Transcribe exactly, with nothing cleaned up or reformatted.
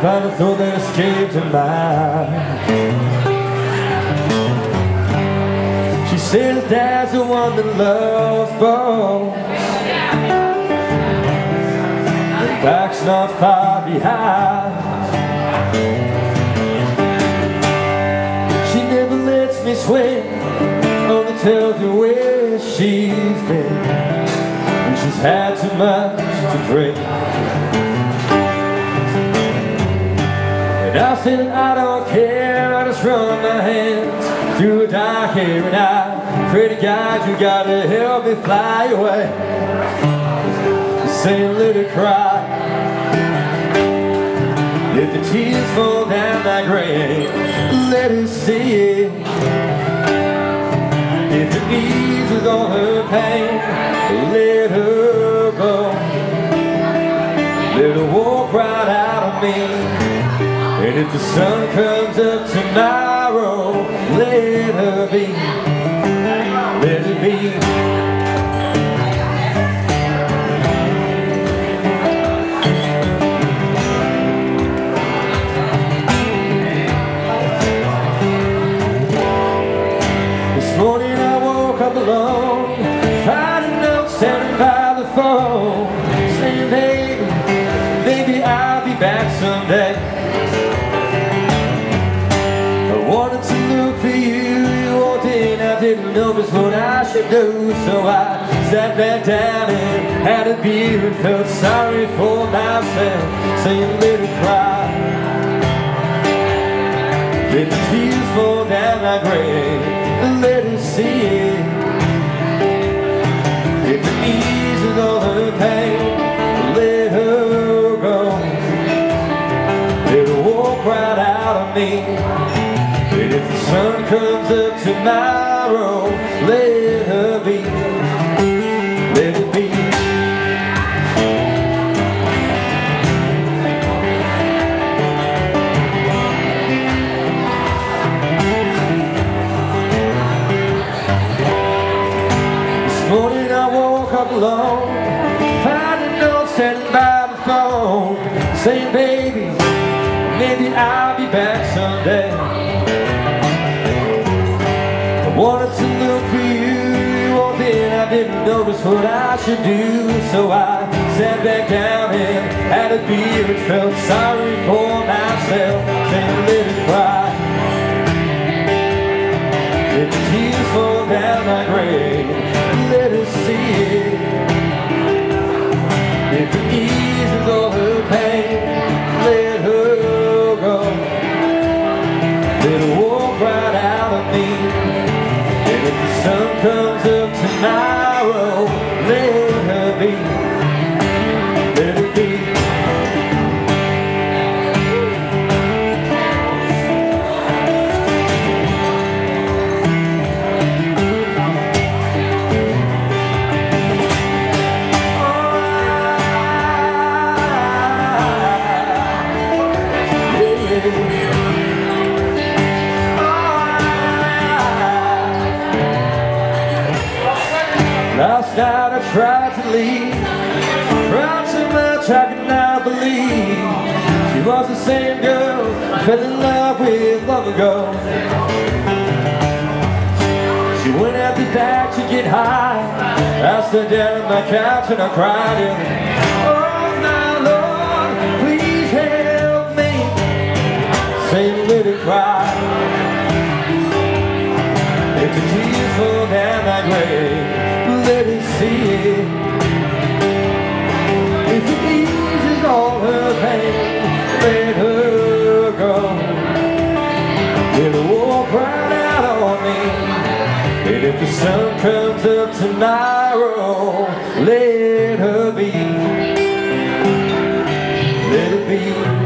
find a thought that escaped her mind. She says dad's the one that loves both, and back's not far behind. She never lets me swim, only tells me where she's been when she's had too much to drink. And I said I don't care, I just run my hands through a dark hair, and I pray to God you gotta help me fly away. Say let her cry, let the tears fall down like rain. Let her see it, if it eases all her pain. Let her go, let her walk right out of me. And if the sun comes up tomorrow, let her be, let it be. This morning I woke up alone, found a note standing by the phone, saying baby, maybe I'll be back someday. Wanted to look for you, you walked in, I didn't know just what I should do. So I sat back down and had a beer and felt sorry for myself, saying let her cry, let the tears fall down like rain. Let her see it, if it eases all her pain. Let her go, let her walk right out of me. And if the sun comes up tomorrow, let her be, let it be. This morning I woke up alone, found a note standing by the phone, saying baby, maybe I'll be back someday. I wanted to look for you, you walked in, I didn't notice what I should do. So I sat back down and had a beer and felt sorry for myself, saying let her cry, let the tears fall down like rain. Let her see it, if it eases all her pain. Let her go, let her walk right out of me. And if the sun comes up tomorrow, let her be, let it be. Last night I tried to leave, tried so much I could not believe she was the same girl I fell in love with long ago. She went out the back to get high, I sat down on my couch and I cried and, oh my Lord, please help me. Say let her cry, let the tears fall down like rain. Let her see it, if it eases all her pain. Let her go, let her walk right out on me. And if the sun comes up tomorrow, let her be, let it be.